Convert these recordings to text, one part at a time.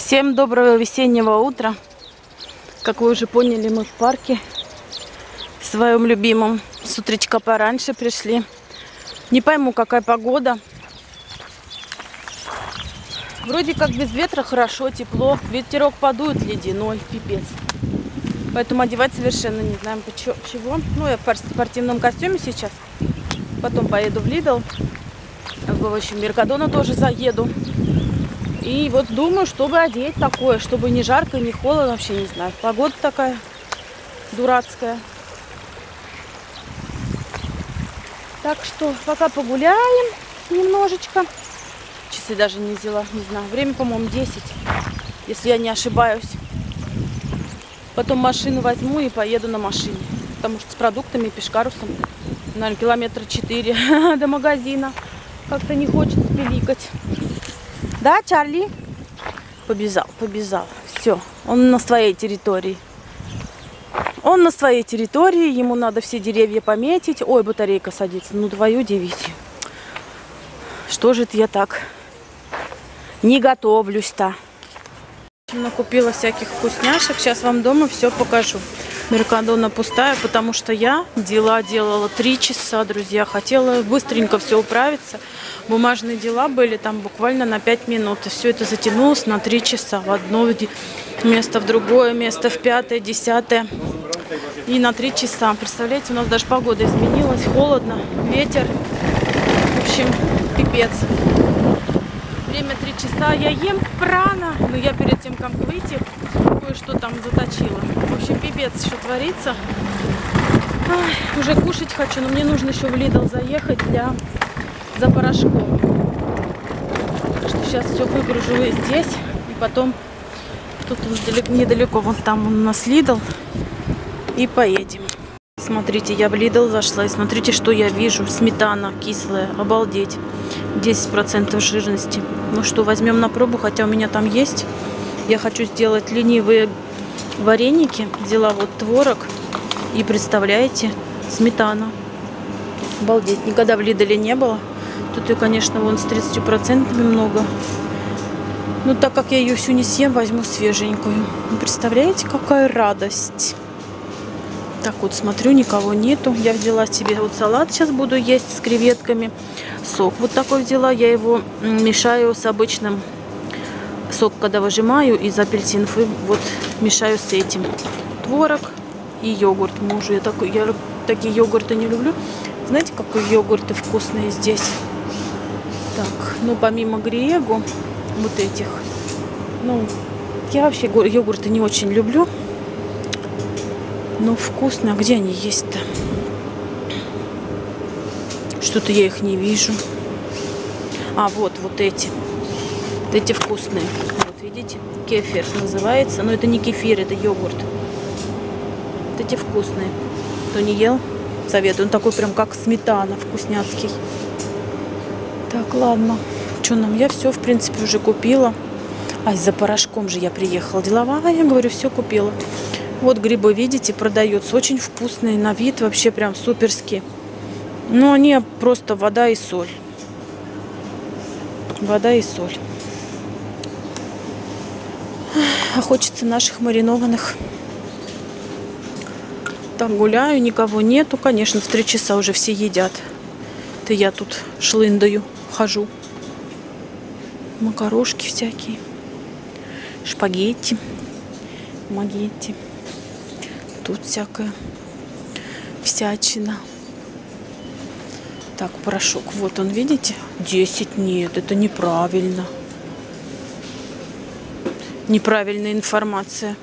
Всем доброго весеннего утра. Как вы уже поняли, мы в парке своем любимом. С утречка пораньше пришли. Не пойму, какая погода. Вроде как без ветра хорошо, тепло. Ветерок подует ледяной, пипец. Поэтому одевать совершенно не знаем чего. Ну, я в спортивном костюме сейчас. Потом поеду в Lidl. В общем, Меркадона тоже заеду. И вот думаю, чтобы одеть такое, чтобы не жарко, не холодно, вообще не знаю. Погода такая дурацкая. Так что пока погуляем немножечко. Часы даже не взяла, не знаю. Время, по-моему, 10, если я не ошибаюсь. Потом машину возьму и поеду на машине. Потому что с продуктами и пешкарусом, наверное, километра 4 до магазина. Как-то не хочется пиликать. Да, Чарли? Побежал. Все, он на своей территории. Он на своей территории, ему надо все деревья пометить. Ой, батарейка садится. Ну, твою дивизию. Что же это я так не готовлюсь-то? Накупила всяких вкусняшек. Сейчас вам дома все покажу. Меркадона пустая, потому что я дела делала 3 часа, друзья. Хотела быстренько все управиться. Бумажные дела были там буквально на 5 минут. И все это затянулось на 3 часа. В одно место, в другое место, в 5-е, 10-е. И на 3 часа. Представляете, у нас даже погода изменилась. Холодно, ветер. В общем, пипец. Время 3 часа. Я ем рано. Но я перед тем, как выйти, кое-что там заточила. В общем, пипец, что творится. Ай, уже кушать хочу, но мне нужно еще в Lidl заехать за порошком. Так что сейчас все выгружу здесь. И потом тут недалеко, вон там у нас Lidl. И поедем. Смотрите, я в Lidl зашла. И смотрите, что я вижу. Сметана кислая. Обалдеть. 10% жирности. Ну что, возьмем на пробу, хотя у меня там есть. Я хочу сделать ленивые вареники. Взяла вот творог. И представляете, сметана. Обалдеть. Никогда в Lidl не было. Тут ее, конечно, вон с 30% много. Но так как я ее всю не съем, возьму свеженькую. Представляете, какая радость. Так вот, смотрю, никого нету. Я взяла себе вот салат, сейчас буду есть с креветками. Сок вот такой взяла. Я его мешаю с обычным. Сок, когда выжимаю из апельсинов, и вот мешаю с этим. Творог и йогурт мужу. Я такие йогурты не люблю. Знаете, какие йогурты вкусные здесь? Так, ну помимо Гриего, вот этих. Ну, я вообще йогурты не очень люблю. Но вкусно. А где они есть-то? Что-то я их не вижу. А, вот эти. Вот эти вкусные. Вот, видите? Кефир называется. Но это не кефир, это йогурт. Вот эти вкусные. Кто не ел, советую. Он такой прям как сметана, вкусняцкий. Так, ладно. Что нам? Я все, в принципе, уже купила. А, за порошком же я приехала. Деловая, я говорю, все купила. Вот грибы, видите, продаются. Очень вкусные на вид, вообще прям суперские. Но они просто вода и соль. Вода и соль. А хочется наших маринованных. Так, гуляю, никого нету. Конечно, в 3 часа уже все едят. Это я тут шлындаю, хожу. Макарошки всякие. Шпагетти. Магетти. Тут всякая всячина. Так, порошок. Вот он, видите? 10. Нет, это неправильно. Неправильная информация.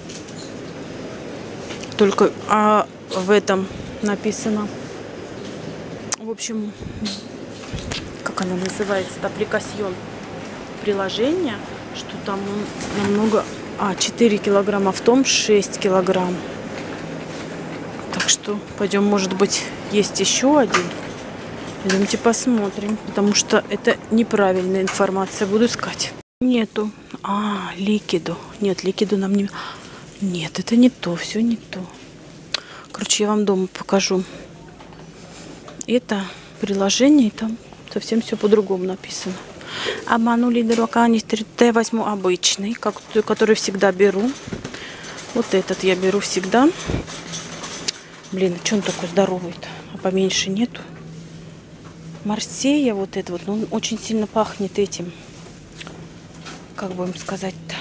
Только в этом написано. В общем, как она называется? Аппликасьон. Приложение, что там намного... 4 килограмма, а в том 6 килограмм. Так что пойдем, может быть, есть еще один. Идемте посмотрим, потому что это неправильная информация. Буду искать. Нету. Ликиду. Нет, ликиду нам не... Нет, это не то, все не то. Короче, я вам дома покажу. Это приложение, и там совсем все по-другому написано. Обманули дурака, я возьму обычный, который всегда беру. Вот этот я беру всегда. Блин, а что он такой здоровый-то? А поменьше нету. Марсея вот это вот, но он очень сильно пахнет этим, как бы им сказать-то,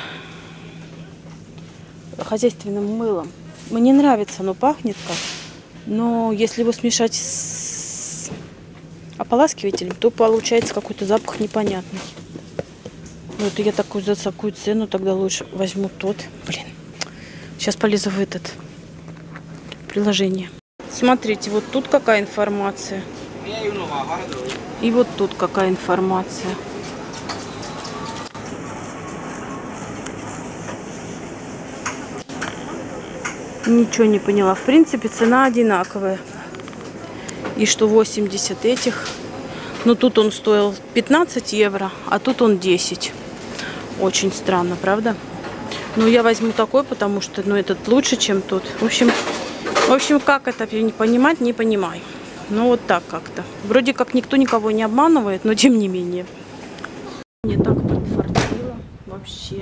хозяйственным мылом. Мне нравится, оно пахнет как. Но если его смешать с ополаскивателем, то получается какой-то запах непонятный. Ну, это я такую за такую цену тогда лучше возьму тот. Блин. Сейчас полезу в этот приложение. Смотрите, вот тут какая информация. И вот тут какая информация. Ничего не поняла. В принципе, цена одинаковая. И что 80 этих. Но тут он стоил 15 евро, а тут он 10. Очень странно, правда? Но я возьму такой, потому что этот лучше, чем тот. В общем, как это не понимать, не понимаю. Ну, вот так как-то. Вроде как никто никого не обманывает, но тем не менее. Мне так подфартило вообще.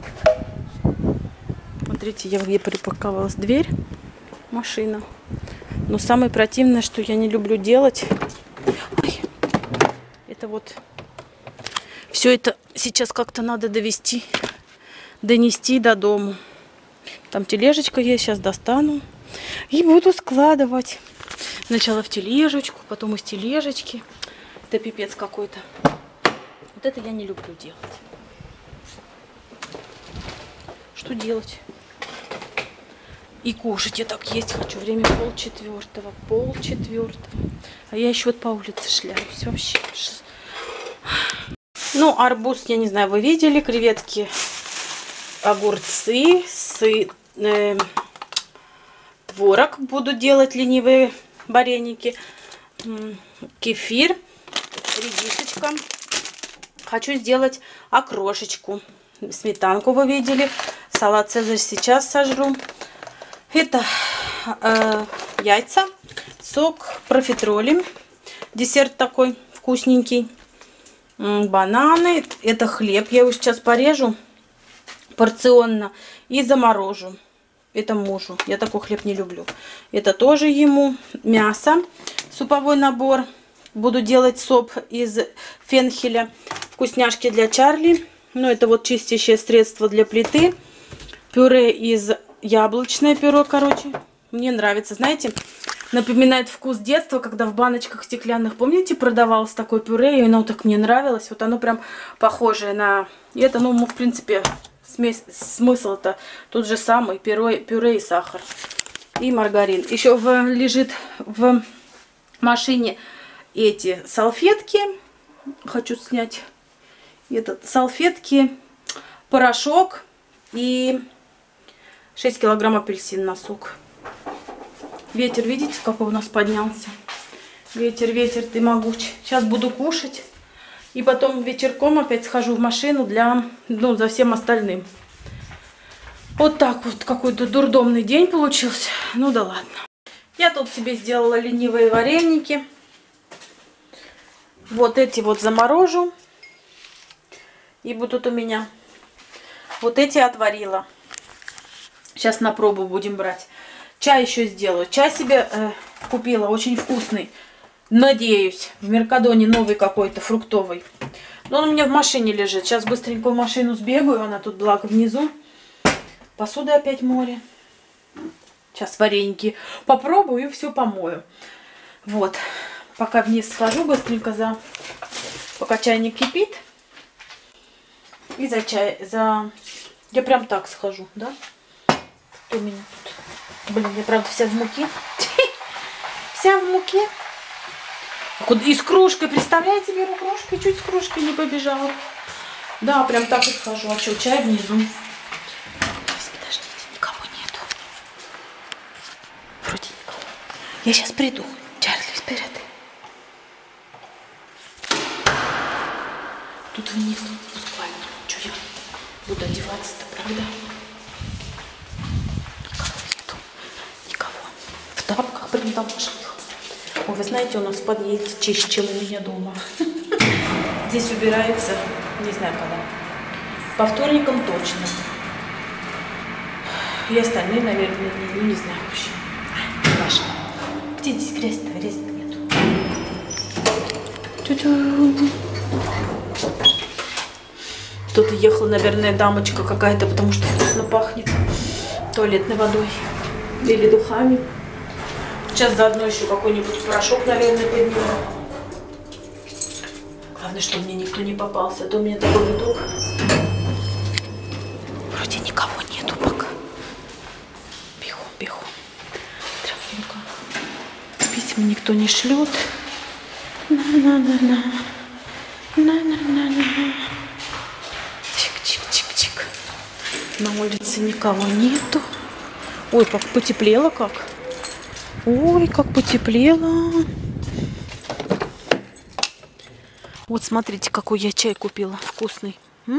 Смотрите, я припарковалась дверь, машина. Но самое противное, что я не люблю делать, это вот все это сейчас как-то надо донести до дому. Там тележечка есть, сейчас достану и буду складывать. Сначала в тележечку, потом из тележечки. Это пипец какой-то. Вот это я не люблю делать. Что делать? И кушать я так есть хочу. Время 3:30. А я еще вот по улице шляюсь. Вообще. Ну, арбуз, я не знаю, вы видели. Креветки, огурцы, творог буду делать, ленивые вареники, кефир, редисочка. Хочу сделать окрошечку. Сметанку вы видели. Салат цезарь сейчас сожру. Это яйца, сок, профитроли. Десерт такой вкусненький. Бананы. Это хлеб. Я его сейчас порежу порционно и заморожу. Это мужу. Я такой хлеб не люблю. Это тоже ему. Мясо. Суповой набор. Буду делать соп из фенхеля. Вкусняшки для Чарли. Ну, это вот чистящее средство для плиты. Пюре из яблочное пюре, короче. Мне нравится. Знаете, напоминает вкус детства, когда в баночках стеклянных, помните, продавалось такое пюре, и оно так мне нравилось. Вот оно прям похожее на это. Ну, в принципе, смысл-то тот же самый. Пюре и сахар. И маргарин. Еще лежит в машине эти салфетки. Хочу снять салфетки, порошок и 6 килограмм апельсин на сок. Ветер, видите, какой у нас поднялся? Ветер, ветер, ты могуч. Сейчас буду кушать. И потом вечерком опять схожу в машину за всем остальным. Вот так вот какой-то дурдомный день получился. Ну да ладно. Я тут себе сделала ленивые вареники. Вот эти вот заморожу. И будут у меня. Вот эти отварила. Сейчас на пробу будем брать. Чай еще сделаю. Чай себе купила, очень вкусный. Надеюсь, в Меркадоне новый какой-то, фруктовый. Но он у меня в машине лежит. Сейчас быстренько в машину сбегаю. Она тут, благо, внизу. Посуды опять море. Сейчас вареники попробую и все помою. Вот. Пока вниз схожу быстренько, пока чайник кипит. И я прям так схожу, да? Кто у меня тут? Блин, я правда вся в муке. Вся в муке. И с кружкой, представляете, беру кружку и чуть с кружкой не побежала. Да, прям так и схожу. А что, чай внизу? Подождите, никого нету. Вроде никого. Я сейчас приду. Чарли, вперед. Тут вниз, в спальню. Что я буду одеваться-то, правда? Никого. В тапках прям домашних. Ой, вы знаете, у нас в подъезде чище, чем у меня дома. Здесь убирается, не знаю когда. По вторникам точно. И остальные, наверное, не знаю вообще. Важно. Где здесь грязь-то? Грязи-то нету. Тут ехала, наверное, дамочка какая-то, потому что вкусно пахнет туалетной водой или духами. Сейчас заодно еще какой-нибудь порошок, наверное, подниму. Главное, чтобы мне никто не попался, а то у меня такой видок. Вроде никого нету пока. Бегом, бегом. Травненько. Письма никто не шлет. На-на-на-на. На-на-на-на. Чик-чик-чик-чик. На улице никого нету. Ой, как потеплело как. Ой, как потеплело. Вот смотрите, какой я чай купила. Вкусный.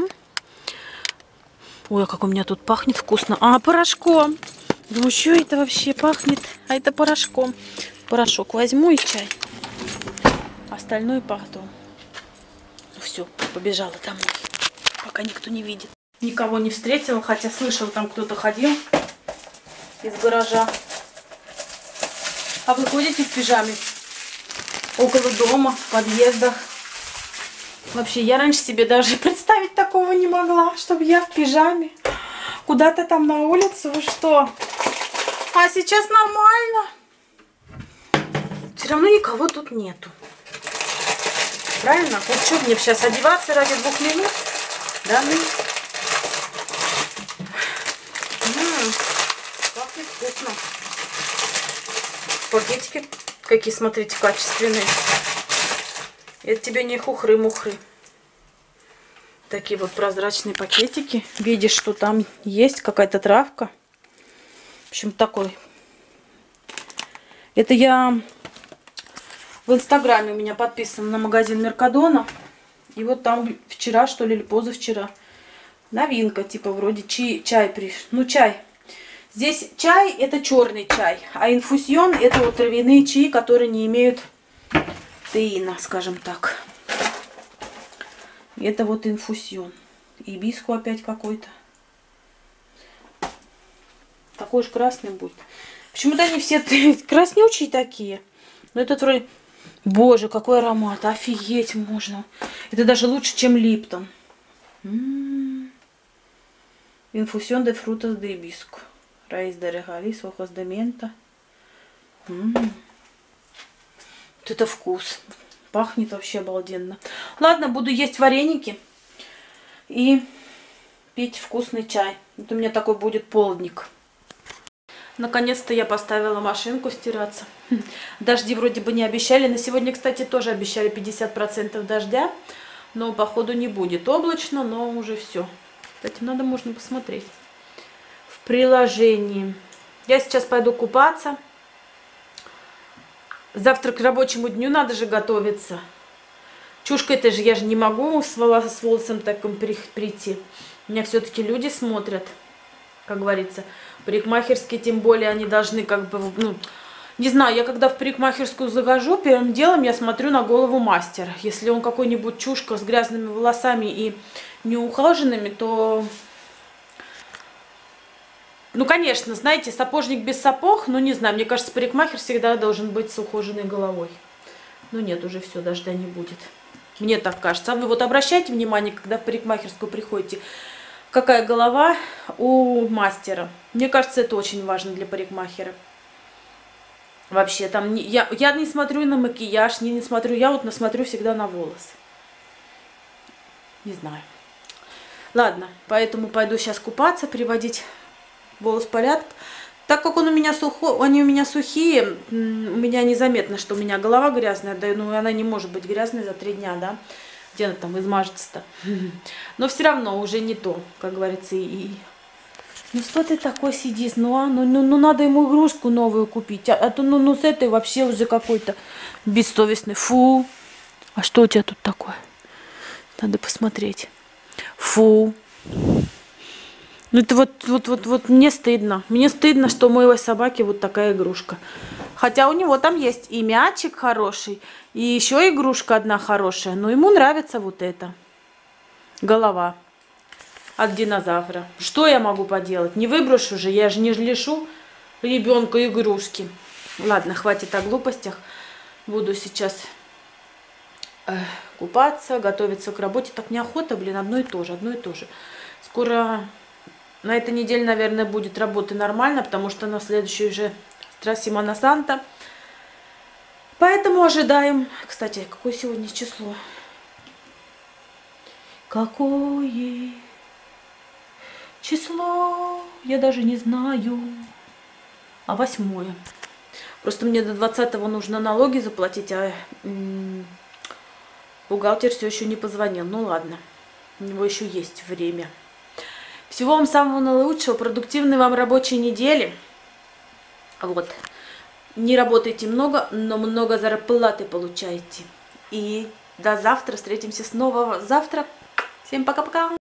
Ой, как у меня тут пахнет вкусно. А, порошком. Ну, что это вообще пахнет? А это порошком. Порошок возьму и чай. Остальное потом. Ну все, побежала домой. Пока никто не видит. Никого не встретила, хотя слышала, там кто-то ходил из гаража. А вы ходите в пижаме? Около дома, в подъездах. Вообще, я раньше себе даже представить такого не могла, чтобы я в пижаме. Куда-то там на улицу, вы что? А сейчас нормально. Все равно никого тут нету. Правильно? Вот что мне сейчас одеваться ради 2 минут? Да, ну. Пахнет вкусно. Пакетики какие, смотрите, качественные. Это тебе не хухры-мухры. Такие вот прозрачные пакетики. Видишь, что там есть какая-то травка. В общем, такой. Это я в Инстаграме у меня подписан на магазин Меркадона. И вот там вчера, что ли, или позавчера. Новинка, типа вроде чай пришел. Ну, чай. Здесь чай это черный чай. А инфузион это вот травяные чаи, которые не имеют теина, скажем так. Это вот инфузион. Ибиску опять какой-то. Такой же красный будет. Почему-то они все краснючие такие. Но этот вроде... Боже, какой аромат. Офигеть можно. Это даже лучше, чем Липтон. Инфузион де фрутас де ибиску. Райс де регалис, охос де мента. Вот это вкус. Пахнет вообще обалденно. Ладно, буду есть вареники и пить вкусный чай. Вот у меня такой будет полдник. Наконец-то я поставила машинку стираться. Дожди вроде бы не обещали. На сегодня, кстати, тоже обещали 50% дождя. Но, походу, не будет. Облачно, но уже все. Кстати, можно посмотреть. В приложении. Я сейчас пойду купаться. Завтра к рабочему дню надо же готовиться. Чушка это же, я же не могу с волосом таким прийти. Меня все-таки люди смотрят, как говорится. Парикмахерские, тем более, они должны как бы, ну, не знаю, я когда в парикмахерскую захожу, первым делом я смотрю на голову мастера. Если он какой-нибудь чушка с грязными волосами и неухоженными, то... Ну, конечно, знаете, сапожник без сапог, ну, не знаю, мне кажется, парикмахер всегда должен быть с ухоженной головой. Ну, нет, уже все, дождя не будет. Мне так кажется. А вы вот обращайте внимание, когда в парикмахерскую приходите, какая голова у мастера. Мне кажется, это очень важно для парикмахера. Вообще, там, я не смотрю на макияж, не смотрю, я вот смотрю всегда на волосы. Не знаю. Ладно, поэтому пойду сейчас купаться, приводить волос в порядок. Так как они у меня сухие, у меня незаметно, что у меня голова грязная. Да, ну, она не может быть грязной за 3 дня, да? Где она там измажется-то? Но все равно уже не то, как говорится. Ну что ты такой сидишь? Ну надо ему игрушку новую купить. А то ну с этой вообще уже какой-то бессовестный. Фу. А что у тебя тут такое? Надо посмотреть. Фу. Ну это вот мне стыдно. Мне стыдно, что у моей собаки вот такая игрушка. Хотя у него там есть и мячик хороший, и еще игрушка одна хорошая. Но ему нравится вот это. Голова от динозавра. Что я могу поделать? Не выброшу же, я же не лишу ребенка игрушки. Ладно, хватит о глупостях. Буду сейчас купаться, готовиться к работе. Так неохота, блин, одно и то же, одно и то же. Скоро на этой неделе, наверное, будет работы нормально, потому что на следующий уже Семана Санта. Поэтому ожидаем. Кстати, какое сегодня число? Какое число? Я даже не знаю. А 8. Просто мне до 20-го нужно налоги заплатить, а бухгалтер все еще не позвонил. Ну ладно, у него еще есть время. Всего вам самого наилучшего, продуктивной вам рабочей недели. Вот. Не работайте много, но много зарплаты получаете. И до завтра. Встретимся снова завтра. Всем пока-пока.